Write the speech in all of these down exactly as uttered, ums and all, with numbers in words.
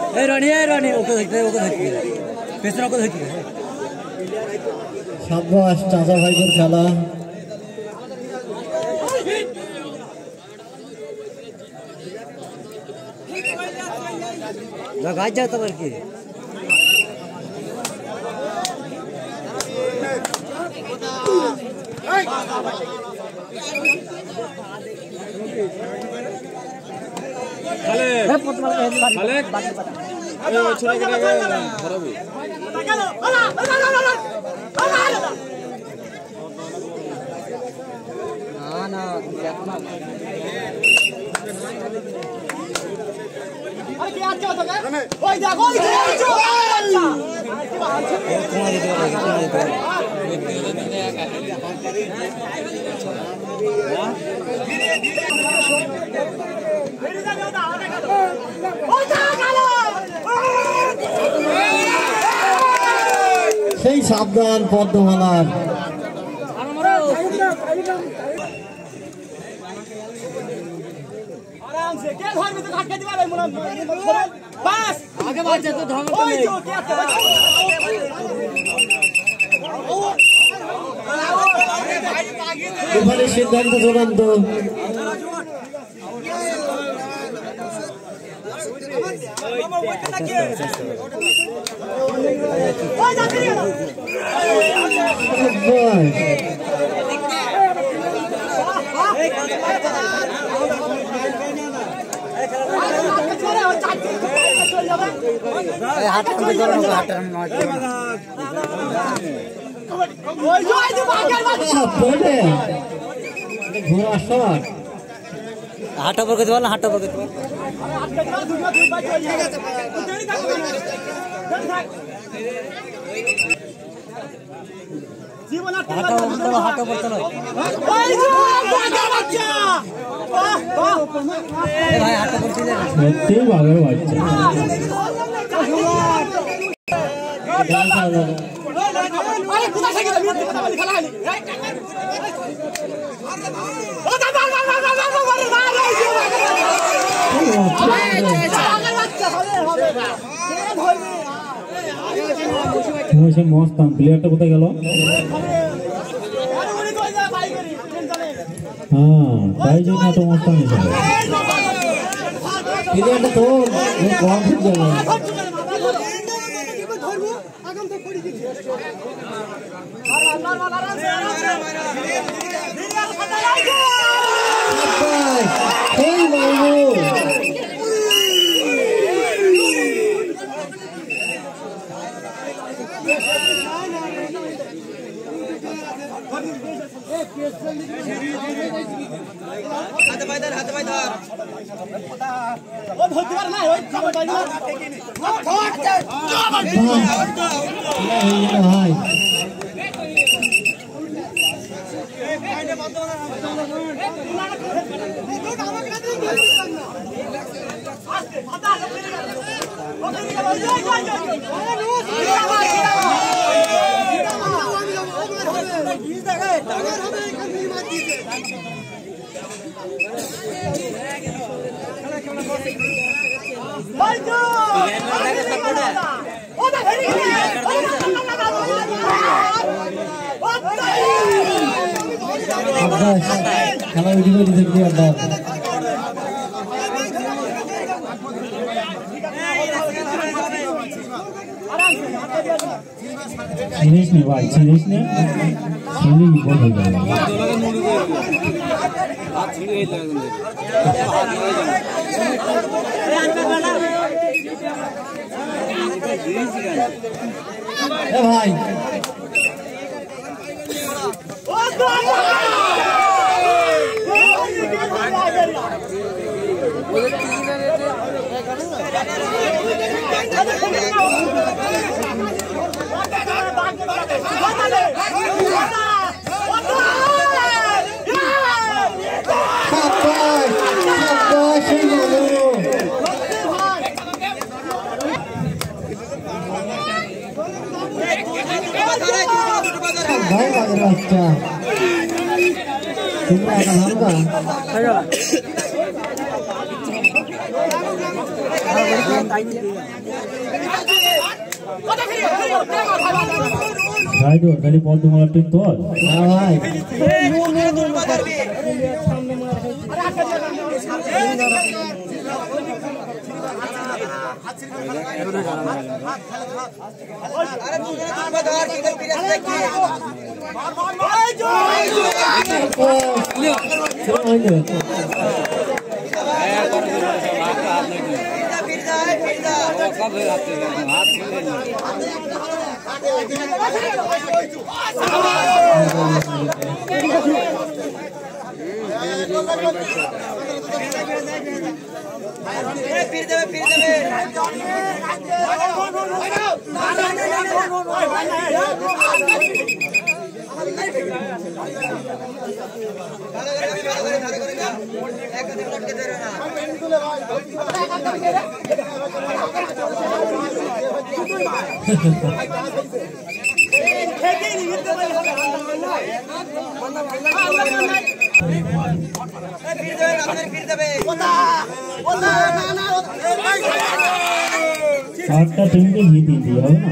ए रानी ए रानी okay देखते okay देखते पेছনে ওকে দেখতে সাব্বাস চাচা ভাইদের খেলা লাগাই যা তোমার কি খালে খালে এই ছোট করে খারাপ না না দেখো না আরে কি আচ্ছা তো ওই দেখো ওই দেখো তোমার দিতে হবে তোমার দিতে হবে ধীরে ধীরে সেই সাবধান পদ্মমালার आराम से के घर में तो घाट के दीवार है मुना बस आगे बात है तो धम ओए जो क्या এবারে সিদ্ধান্ত চূড়ান্ত ঘোড়া শট হাঁটা পর করতে বল হাঁটা পর করতে বল জীবন হাঁটা পর হাঁটা পর চলো ওই যে বাঘের বাচ্চা বাহ বাহ এ ভাই হাঁটা পর চলে সত্যি বাঘের বাচ্চা আরে কোথা থেকে মিথ্যে কথা বলি খেলা হয়নি ও দাদা দাদা দাদা দাদা বাঘের বাচ্চা হবে হবে কে ধরবে সে মস্তান প্লেয়ারটা কোথায় গেল হ্যাঁ তাই জন্য তো মস্তান প্লেয়ারটা তো কম হয়ে যাবে এই বাবু হাতে পাই ধর হাতে পাই ধর ও ধরতে পারে না ওই খাবার পাই না ভাই খেলা উঠি করে দিতে প্লেয়ারটা ছিনিস নি ভাই ছিনিস নি ছিনি বিপদ হয়ে যাবে এ ভাই ভাই বাগের বাচ্চা তোমরা এখন হামকা Right, or very ball to Martin Toll. Right. फिर दे फिर दे सातटा टीम के जीत दी है ना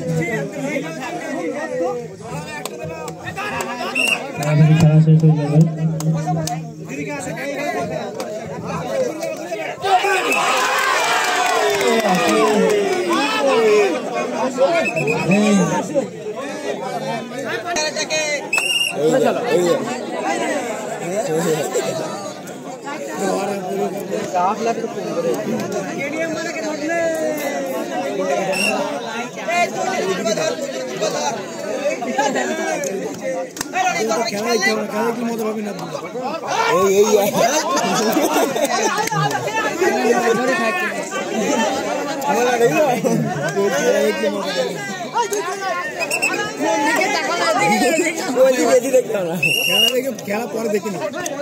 अभी खरा से तो जगह काफ लग तो खेला पर देखिए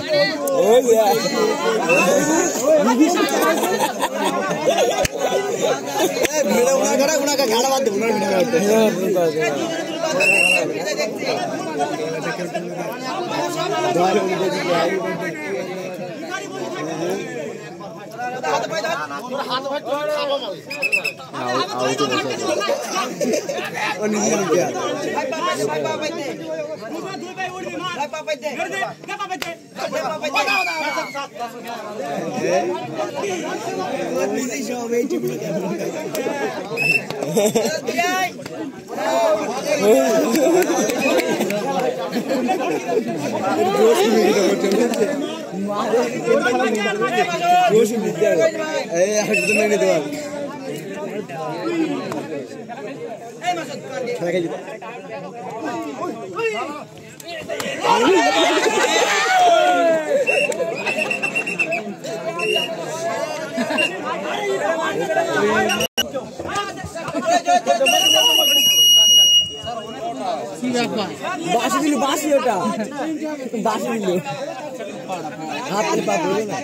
बासी दिलु बासी ओटा बासी दिलु हाथ पे पा बोले ना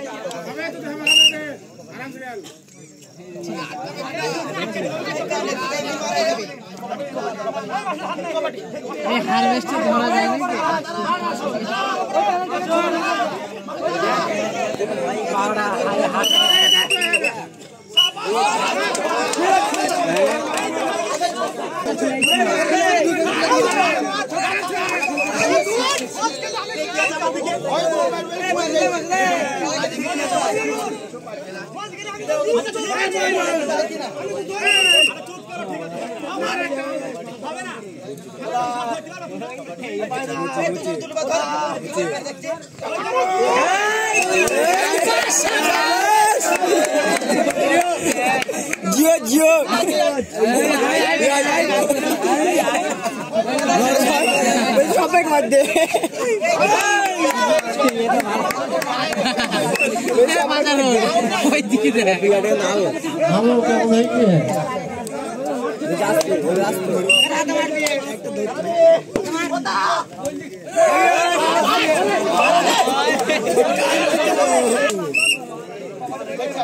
ये हार्वेस्ट धरा जाए नहीं पावड़ा हाथ जियो जियो शॉपिंग मत दे कोई दिक्कत है हम लोग क्या बोल रहे हैं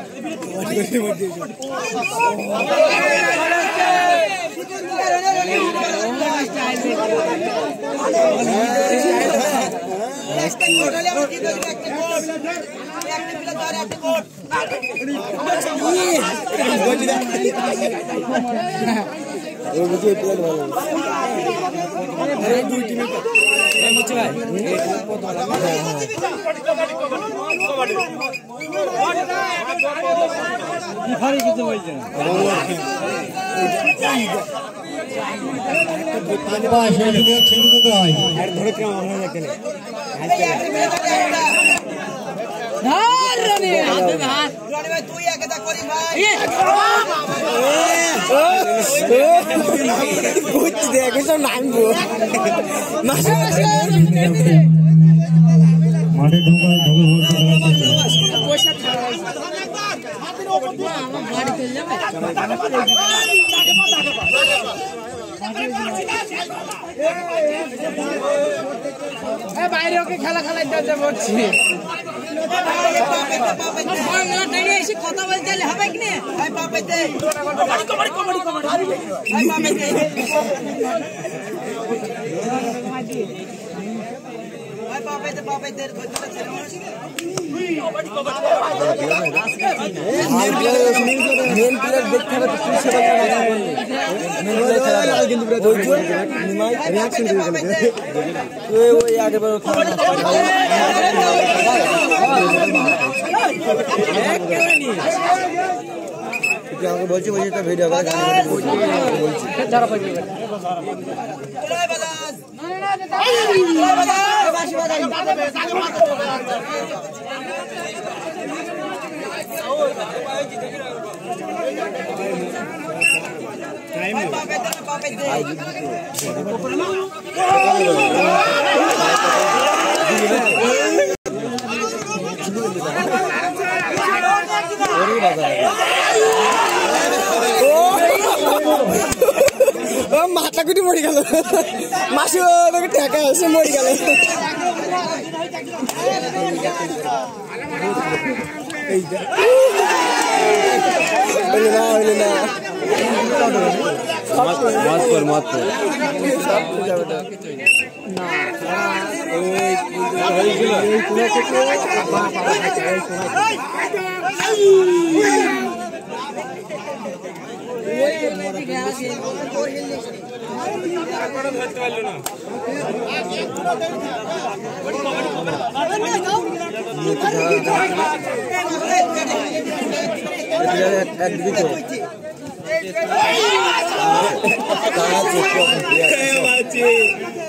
মাঠে ঢোকা বাইরে ওকে খেলা খেলাই বলছি কথা বলতে হবে কি মেন প্লেয়ার দেখতে হবে ওই আগে আমাকে বলছি বলছি একটা ভিডিও বলছি মাথা কুটি মরে গেল মাসি টাকা এসে মরে গেল একদিকে